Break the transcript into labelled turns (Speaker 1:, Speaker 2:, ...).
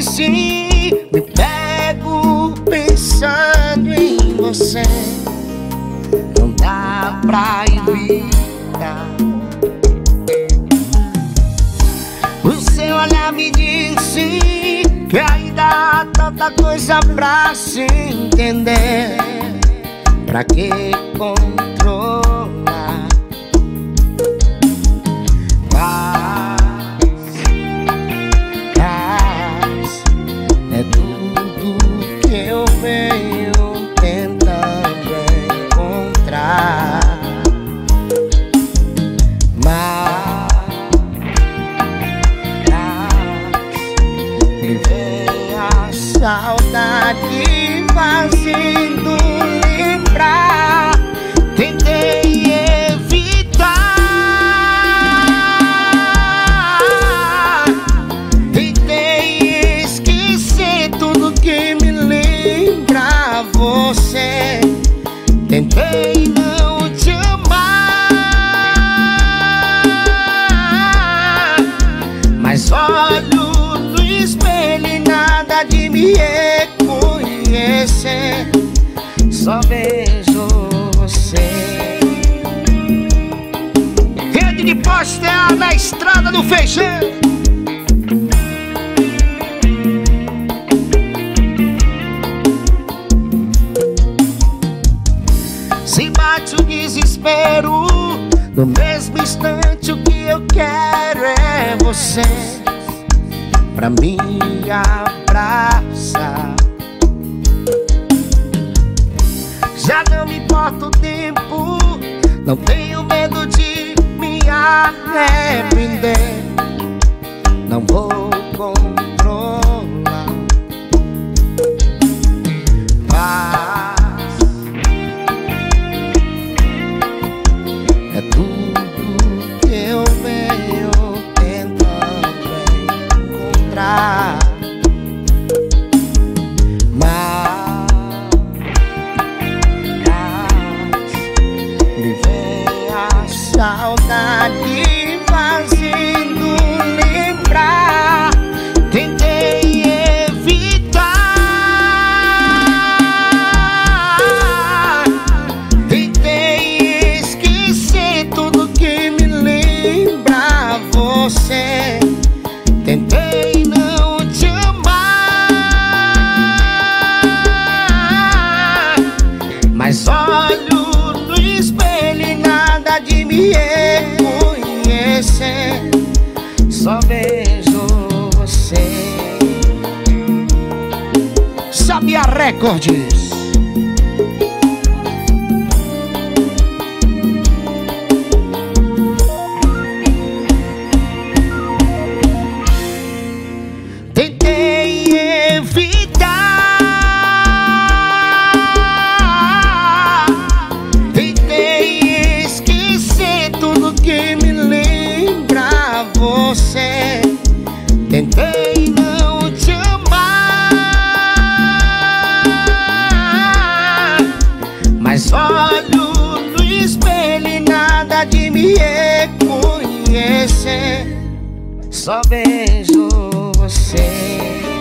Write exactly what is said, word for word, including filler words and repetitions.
Speaker 1: sim, me pego pensando em você. Não dá pra evitar. O seu olhar me disse que ainda há tanta coisa pra se entender. Pra que controlar? Paz, paz é tudo que eu venho tentando encontrar. Mas me vem a saudade fazendo lembrar. Tentei evitar, tentei esquecer tudo que me lembra você. Tentei não te amar, mas olho no espelho e nada de me reconhecer. Só vejo você. Rede de postel na estrada do feijão. Se bate o desespero, no mesmo instante o que eu quero é você pra me abraçar. Já não me importa o tempo, não tenho medo de me arrepender. Não vou controlar. Paz é tudo que eu venho tentando encontrar. Saudade fazendo lembrar. Tentei evitar, tentei esquecer tudo que me lembra você. Tentei não te amar, mas olho no espelho e nada de me reconhecer. Só vejo você. Sabia Recordes. Tentei evitar, tentei esquecer tudo que me lembra você. Tentei não te amar, mas olho no espelho e nada de me reconhecer. Só vejo você.